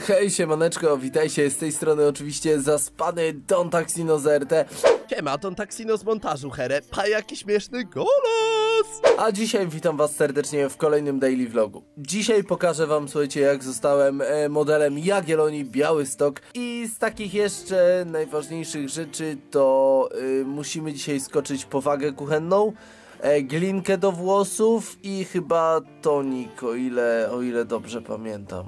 Hej, siemaneczko, witajcie, z tej strony oczywiście zaspany Don Taxino z RT. Siema, Don Taxino z montażu, here, pa jaki śmieszny golos! A dzisiaj witam was serdecznie w kolejnym daily vlogu. Dzisiaj pokażę wam, słuchajcie, jak zostałem modelem Jagiellonii Białystok. I z takich jeszcze najważniejszych rzeczy to musimy dzisiaj skoczyć po wagę kuchenną, glinkę do włosów i chyba tonik, o ile dobrze pamiętam.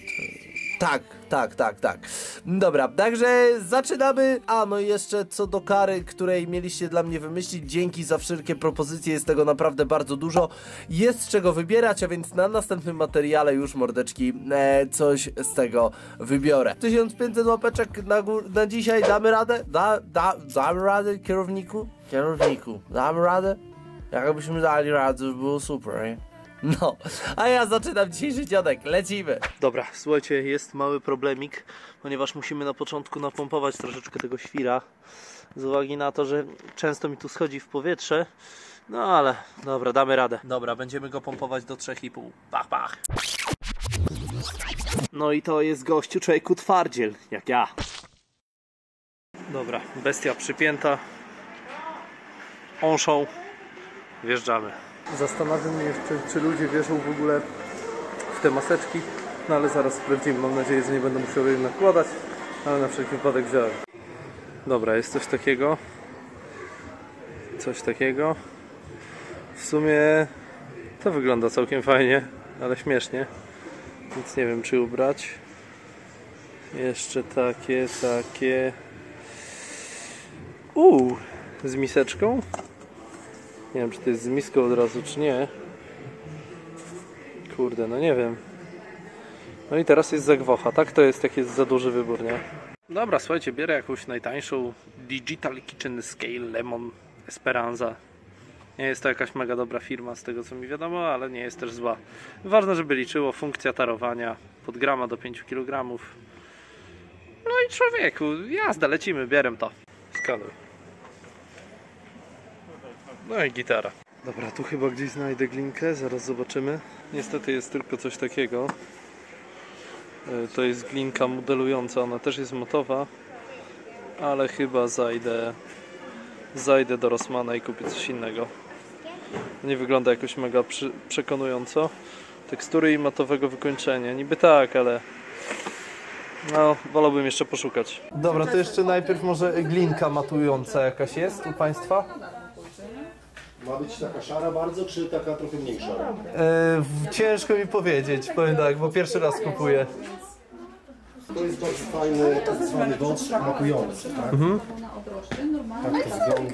Tak. Dobra, także zaczynamy. A no i jeszcze co do kary, której mieliście dla mnie wymyślić. Dzięki za wszelkie propozycje, jest tego naprawdę bardzo dużo. Jest z czego wybierać, a więc na następnym materiale już, mordeczki, coś z tego wybiorę. 1500 łapeczek na dzisiaj. Damy radę? Damy radę, kierowniku? Damy radę? Jakbyśmy dali radę, to by było super, nie? No, a ja zaczynam dzisiejszy dzionek, lecimy. Dobra, słuchajcie, jest mały problemik, ponieważ musimy na początku napompować troszeczkę tego świra, z uwagi na to, że często mi tu schodzi w powietrze. No ale, dobra, damy radę. Dobra, będziemy go pompować do 3,5. Pach. No i to jest gościu, człowieku twardziel, jak ja. Dobra, bestia przypięta. Onszą. Wjeżdżamy. Zastanawiam mnie jeszcze, czy ludzie wierzą w ogóle w te maseczki, no ale zaraz sprawdzimy. Mam nadzieję, że nie będę musiał jej nakładać, ale na wszelki wypadek wziąłem. Dobra, jest coś takiego. W sumie to wygląda całkiem fajnie, ale śmiesznie. Więc nie wiem, czy ubrać. Jeszcze takie. Z miseczką. Nie wiem, czy to jest z miską od razu, czy nie. Kurde, no nie wiem. No i teraz jest zagwocha, tak? To jest taki za duży wybór, nie? Dobra, słuchajcie, bierę jakąś najtańszą Digital Kitchen Scale Lemon Esperanza. Nie jest to jakaś mega dobra firma, z tego co mi wiadomo, ale nie jest też zła. Ważne, żeby liczyło funkcja tarowania pod grama do 5 kg. No i człowieku, jazda, lecimy, bierem to. Skanuj. No i gitara. Dobra, tu chyba gdzieś znajdę glinkę, zaraz zobaczymy. Niestety jest tylko coś takiego. To jest glinka modelująca, ona też jest matowa, ale chyba zajdę do Rossmana i kupię coś innego. Nie wygląda jakoś mega przekonująco. Tekstury i matowego wykończenia, niby tak, ale no, wolałbym jeszcze poszukać. Dobra, to jeszcze najpierw może glinka matująca jakaś jest u Państwa? Ma być taka szara bardzo, czy taka trochę mniej szara? Ciężko mi powiedzieć, powiem tak, bo pierwszy raz kupuję. To jest bardzo fajny, tak zwany wąż matujący, tak? Tak to wygląda.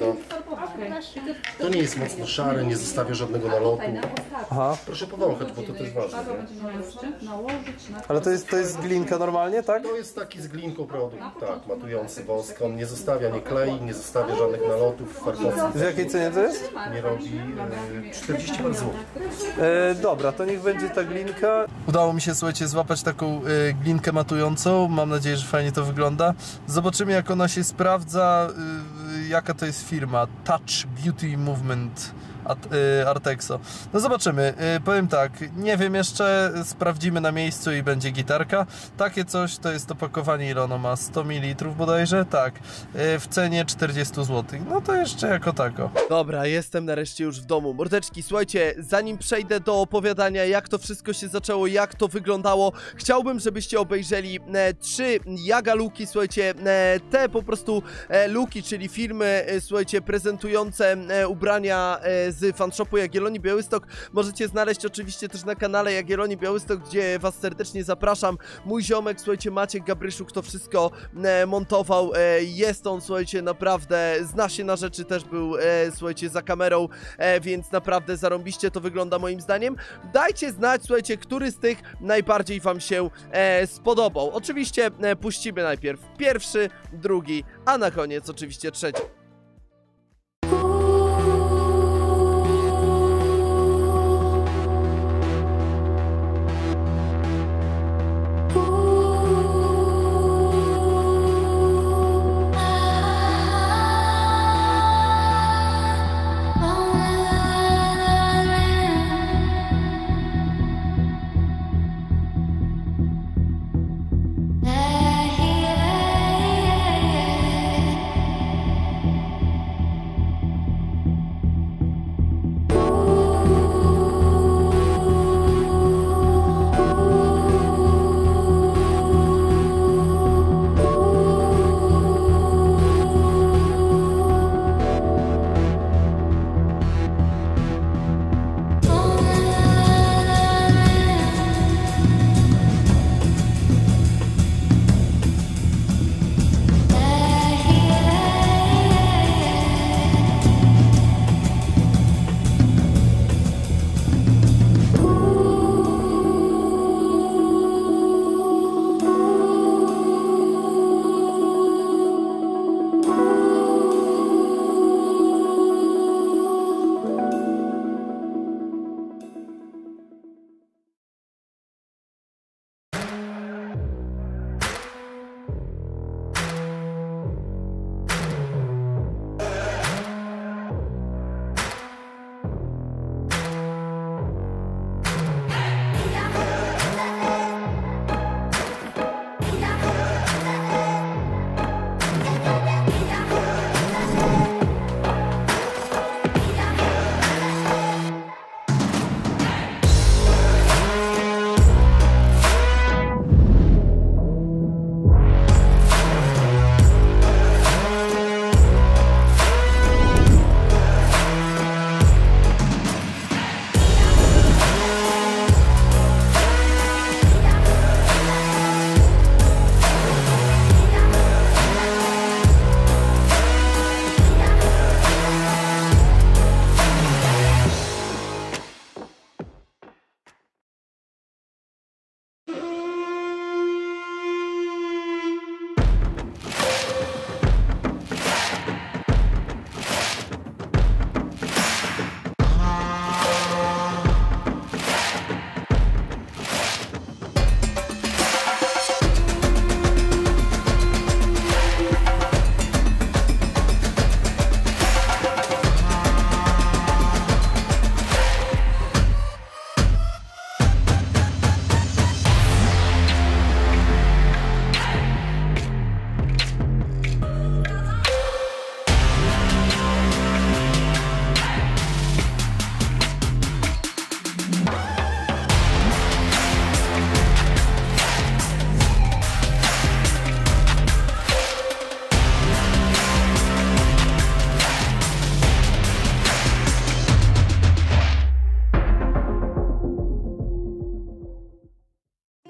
To nie jest mocno szare, nie zostawia żadnego nalotu. Aha. Proszę powąchać, bo to też ważne. Nie? Ale to jest glinka normalnie, tak? To jest taki z glinką produkt, tak, matujący wosk. On nie zostawia, nie klei, nie zostawia żadnych nalotów, farbocji. W jakiej cenie to jest? Nie robi 40 par złotych. Dobra, to niech będzie ta glinka. Udało mi się, słuchajcie, złapać taką glinkę matującą. Mam nadzieję, że fajnie to wygląda. Zobaczymy, jak ona się sprawdza. Jaka to jest firma? Touch Beauty Movement Artexo. No zobaczymy. Powiem tak, nie wiem jeszcze, sprawdzimy na miejscu i będzie gitarka. Takie coś to jest opakowanie, ile ono ma? 100 ml bodajże? Tak. W cenie 40 zł. No to jeszcze jako tako. Dobra, jestem nareszcie już w domu. Mordeczki, słuchajcie, zanim przejdę do opowiadania, jak to wszystko się zaczęło, jak to wyglądało, chciałbym, żebyście obejrzeli 3 Jaga looki, słuchajcie, te po prostu looki, czyli firmy, słuchajcie, prezentujące ubrania z fanshopu Jagiellonii Białystok. Możecie znaleźć oczywiście też na kanale Jagiellonii Białystok, gdzie was serdecznie zapraszam. Mój ziomek, słuchajcie, Maciek Gabryszuk to wszystko montował. Jest on, słuchajcie, naprawdę zna się na rzeczy, też był, słuchajcie, za kamerą, więc naprawdę zarąbiście to wygląda moim zdaniem. Dajcie znać, słuchajcie, który z tych najbardziej wam się spodobał. Oczywiście puścimy najpierw pierwszy, drugi, a na koniec oczywiście trzeci.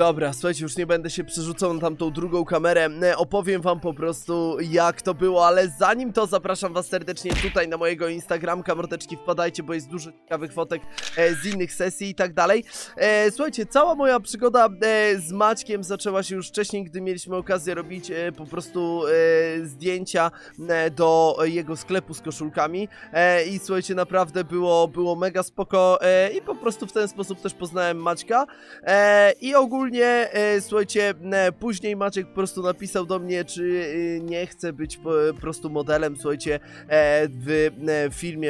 Dobra, słuchajcie, już nie będę się przerzucał na tamtą drugą kamerę, opowiem wam po prostu jak to było, ale zanim to zapraszam was serdecznie tutaj na mojego Instagramka, mordeczki, wpadajcie, bo jest dużo ciekawych fotek z innych sesji i tak dalej. Słuchajcie, cała moja przygoda z Maćkiem zaczęła się już wcześniej, gdy mieliśmy okazję robić po prostu zdjęcia do jego sklepu z koszulkami i słuchajcie, naprawdę było mega spoko i po prostu w ten sposób też poznałem Maćka i ogólnie, słuchajcie, później Maciek po prostu napisał do mnie, czy nie chce być po prostu modelem, słuchajcie, w filmie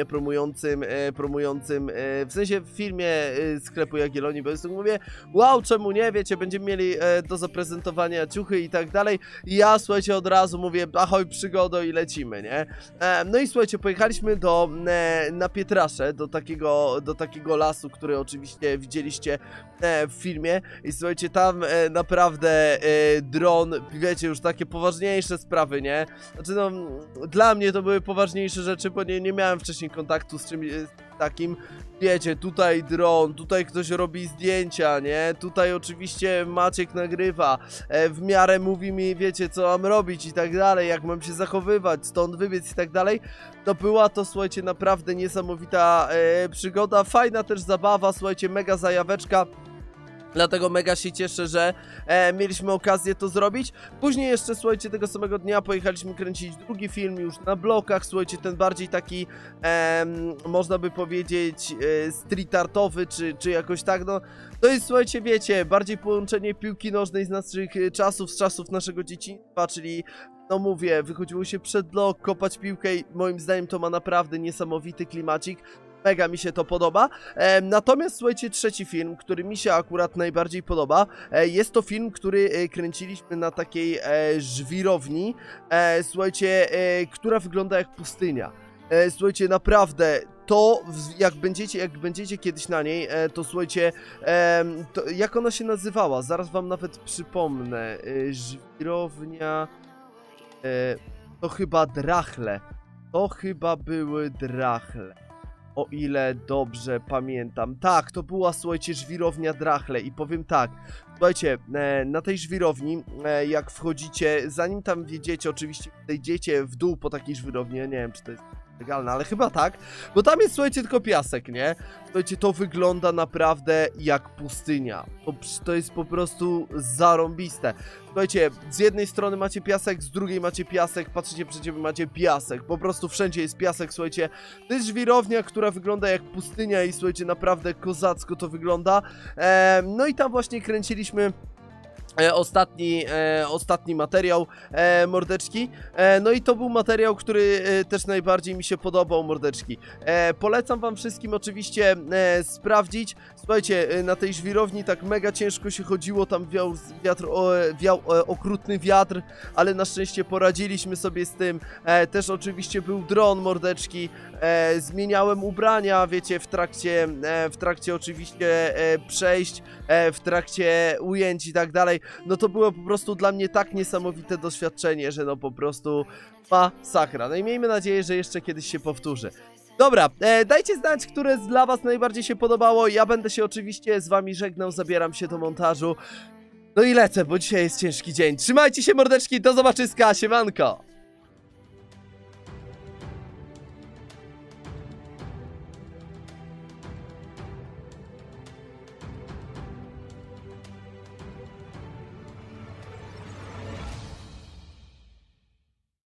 promującym, w sensie w filmie sklepu Jagiellonii, bo ja mówię, wow, czemu nie, wiecie, będziemy mieli do zaprezentowania ciuchy i tak dalej. I ja, słuchajcie, od razu mówię, ahoj, przygodo i lecimy, nie? No i słuchajcie, pojechaliśmy na Pietrasze, do takiego lasu, który oczywiście widzieliście w filmie i słuchajcie, tam naprawdę dron, wiecie, już takie poważniejsze sprawy, nie? Znaczy no, dla mnie to były poważniejsze rzeczy, bo nie miałem wcześniej kontaktu z czymś takim. Wiecie, tutaj dron, tutaj ktoś robi zdjęcia, nie? Tutaj oczywiście Maciek nagrywa, w miarę mówi mi, wiecie, co mam robić i tak dalej, jak mam się zachowywać, stąd wybiec i tak dalej. To była to, słuchajcie, naprawdę niesamowita przygoda, fajna też zabawa, słuchajcie, mega zajaweczka. Dlatego mega się cieszę, że mieliśmy okazję to zrobić. Później jeszcze, słuchajcie, tego samego dnia pojechaliśmy kręcić drugi film już na blokach. Słuchajcie, ten bardziej taki, można by powiedzieć, street artowy, czy jakoś tak, no. To jest, słuchajcie, wiecie, bardziej połączenie piłki nożnej z naszych czasów, z czasów naszego dzieciństwa, czyli... No mówię, wychodziło się przed blok, kopać piłkę i moim zdaniem to ma naprawdę niesamowity klimacik. Mega mi się to podoba. Natomiast słuchajcie, trzeci film, który mi się akurat najbardziej podoba, jest to film, który kręciliśmy na takiej żwirowni, słuchajcie, która wygląda jak pustynia. Słuchajcie, naprawdę, to jak będziecie kiedyś na niej, to słuchajcie, to, jak ona się nazywała? Zaraz wam nawet przypomnę. Żwirownia... to chyba Drachle. To chyba były Drachle. O ile dobrze pamiętam. Tak, to była, słuchajcie, żwirownia Drachle. I powiem tak, słuchajcie, na tej żwirowni, jak wchodzicie, zanim tam wjedziecie, oczywiście zejdziecie w dół po takiej żwirowni, nie wiem, czy to jest legalne, ale chyba tak, bo tam jest, słuchajcie, tylko piasek, nie? Słuchajcie, to wygląda naprawdę jak pustynia. To jest po prostu zarąbiste. Słuchajcie, z jednej strony macie piasek, z drugiej macie piasek, patrzycie przed siebie, macie piasek, po prostu wszędzie jest piasek, słuchajcie. To jest żwirownia, która wygląda jak pustynia i słuchajcie, naprawdę kozacko to wygląda. No i tam właśnie kręciliśmy ostatni materiał, mordeczki. No i to był materiał, który też najbardziej mi się podobał, mordeczki. Polecam wam wszystkim oczywiście sprawdzić. Słuchajcie, na tej żwirowni tak mega ciężko się chodziło, tam wiał okrutny wiatr, ale na szczęście poradziliśmy sobie z tym. Też oczywiście był dron, mordeczki. Zmieniałem ubrania, wiecie, w trakcie oczywiście przejść, w trakcie ujęć i tak dalej. No to było po prostu dla mnie tak niesamowite doświadczenie, że no po prostu masakra. No i miejmy nadzieję, że jeszcze kiedyś się powtórzy. Dobra, dajcie znać, które dla was najbardziej się podobało. Ja będę się oczywiście z wami żegnał, zabieram się do montażu. No i lecę, bo dzisiaj jest ciężki dzień. Trzymajcie się, mordeczki, do zobaczyska, siemanko!